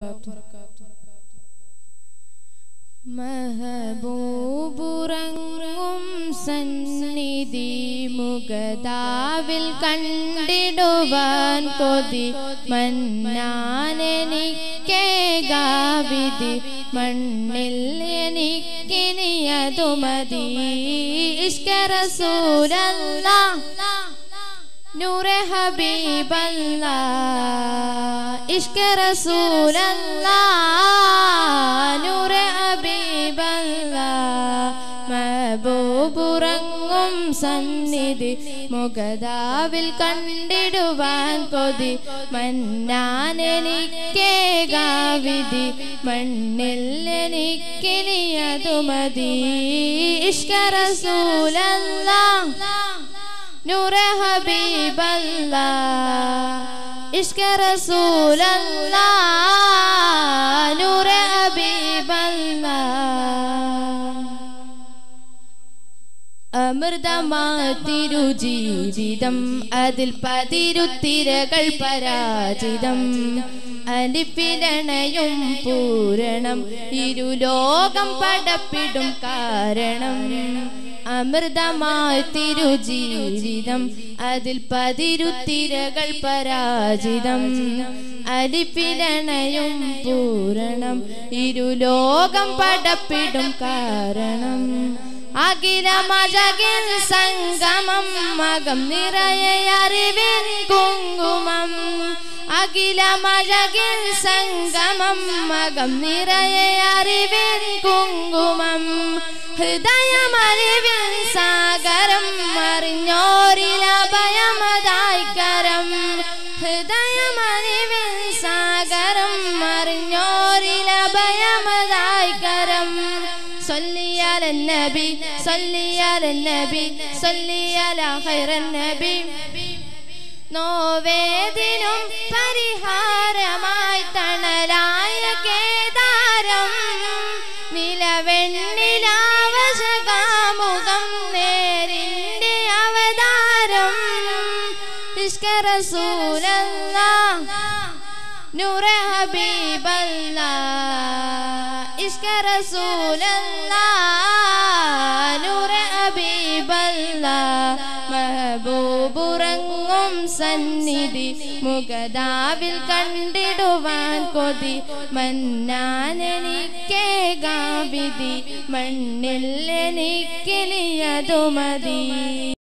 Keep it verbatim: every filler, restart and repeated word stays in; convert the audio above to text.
മഹബൂബുറങ്ങും സന്നിധി മുഗദാവിൽ കണ്ടിടുവാൻ കൊതി മന്നാനെനിക്കേകാവിധി മണ്ണിൽ എനിക്കിനിയതു മതി ഇഷ്ക റസൂലല്ലാഹ് നൂറെ ഹബീബല്ലാഹ് ഇഷ്ക റസൂലല്ലാഹ് നൂറെ ഹബീബല്ലാഹ് മഹബൂബുറങ്ങും സന്നിധി മുഗദാവിൽ കണ്ടിടുവാൻ കൊതി മന്നാനെനിക്കേകാവിധി മണ്ണിൽ എനിക്കിനിയതു മതി ഇഷ്ക റസൂലല്ലാഹ് നൂറെ ഹബീബല്ലാഹ് ഇഷ്ക റസൂലല്ലാഹ് നൂറെ ഹബീബല്ലാഹ് അമൃതമാതിരുജീവിതം അതിൽ പതിരുത്തിരകൾ പരാജിതം അലിപ്പിലണയും പൂരണം ഇരുലോകം പടപ്പിടും കാരണം അമൃതമായി തിരുജീവിതം അതിൽ പതിരുത്തിരകൾ പരാജിതം അലിപ്പിലണയും പൂരണം ഇരുലോകം പടപ്പിടും കാരണം അഖിലമഴകിൽ സംഗമം മകം നിറയെ അറിവിൻ കുങ്കുമം അഖിലമഴകിൽ സംഗമം മകം നിറയെ അറിവിൻ കുങ്കുമം ഹൃദയമറിവിൻ സാഗരം അറിഞ്ഞോരിലഭയമതായി കരം ഹൃദയമറിവിൻ സാഗരം അറിഞ്ഞോരിലഭയമതായി കരം صلي على النبي صلي على النبي صلي على خير النبي നോവേദിനും പരിഹാരമായി തണലായ കേദാരം നിലവെണ്ണിലാവശകാമുഖം നേരിന്റെ അവതാരം ഇഷ്ക റസൂലല്ലാഹ് നൂറെ ഹബീബല്ലാഹ് ഇഷ്ക റസൂലല്ലാഹ് നൂറെ ഹബീബല്ലാഹ് മഹബൂബുറങ്ങും സന്നിധി മുഗദാവിൽ കണ്ടിടുവാൻ കൊതി മന്നാനെനിക്കേകാവിധി മണ്ണിൽ എനിക്കിനിയതു മതി.